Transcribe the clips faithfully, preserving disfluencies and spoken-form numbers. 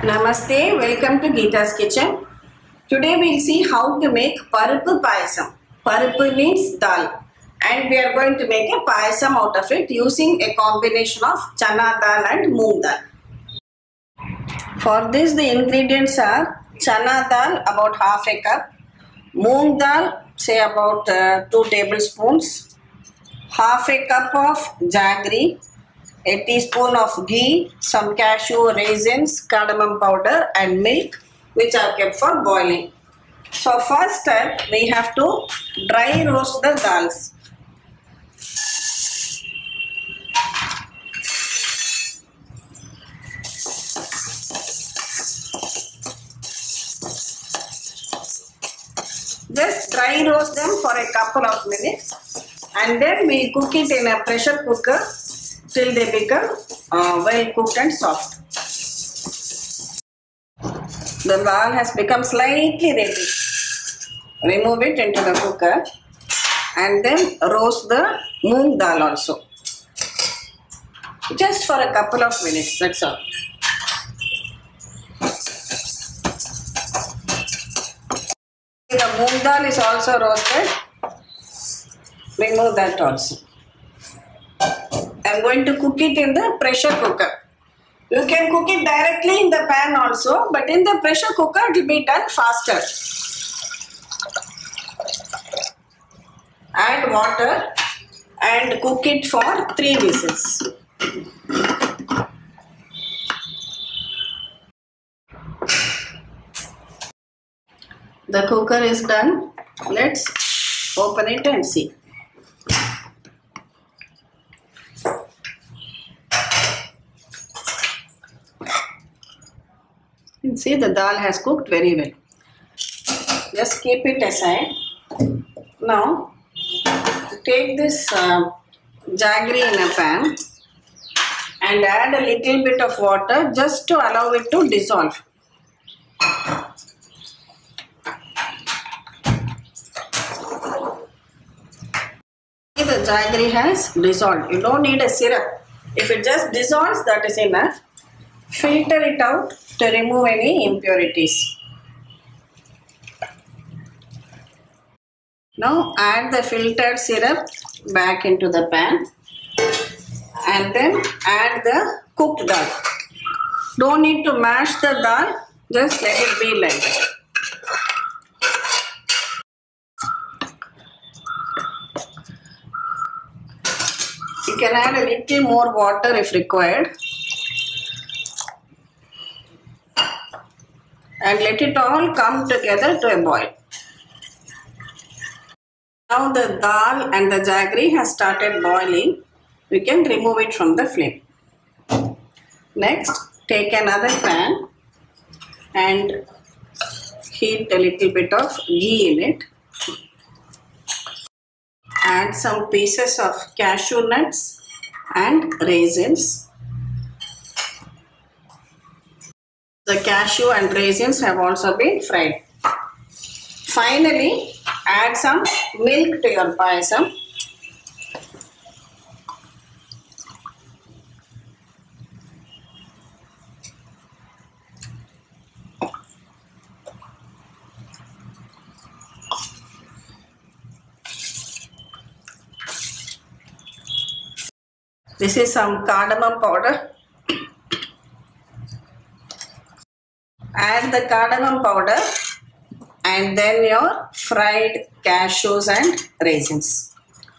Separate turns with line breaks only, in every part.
Namaste, welcome to Geeta's Kitchen. Today we'll see how to make Paruppu Payasam. Paruppu means dal, and we are going to make a payasam out of it using a combination of Channa dal and Moong dal. For this the ingredients are Channa dal about half a cup, Moong dal say about uh, two tablespoons, half a cup of Jaggery, a teaspoon of ghee, some cashew, raisins, cardamom powder and milk, which are kept for boiling. So first step, we have to dry roast the dals. Just dry roast them for a couple of minutes and then we cook it in a pressure cooker till they become uh, well cooked and soft. The dal has become slightly ready. Remove it into the cooker and then roast the moong dal also. Just for a couple of minutes, that's all. The moong dal is also roasted. Remove that also. I am going to cook it in the pressure cooker. You can cook it directly in the pan also, but in the pressure cooker it will be done faster. Add water and cook it for three whistles. The cooker is done. Let's open it and see. You can see the dal has cooked very well. Just keep it aside. Now take this uh, jaggery in a pan and add a little bit of water just to allow it to dissolve. The jaggery has dissolved. You don't need a syrup. If it just dissolves, that is enough. Filter it out to remove any impurities. Now add the filtered syrup back into the pan and then add the cooked dal. Don't need to mash the dal, just let it be like that. You can add a little more water if required. And let it all come together to a boil. Now the dal and the jaggery has started boiling. We can remove it from the flame. Next, take another pan and heat a little bit of ghee in it. Add some pieces of cashew nuts and raisins. The cashew and raisins have also been fried. Finally, add some milk to your payasam. This is some cardamom powder. Add the cardamom powder and then your fried cashews and raisins.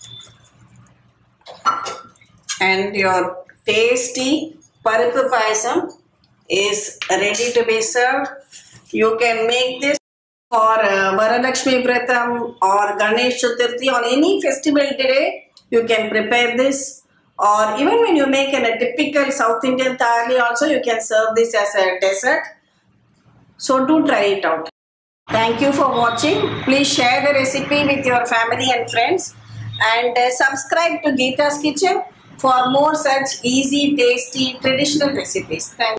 And your tasty Paruppu Payasam is ready to be served. You can make this for uh, Varalakshmi Vratam or Ganesh Chaturthi on any festival day. You can prepare this. Or even when you make an, a typical South Indian thali also, you can serve this as a dessert. So do try it out. Thank you for watching. Please share the recipe with your family and friends. And uh, subscribe to Geeta's Kitchen for more such easy, tasty, traditional recipes. Thank you.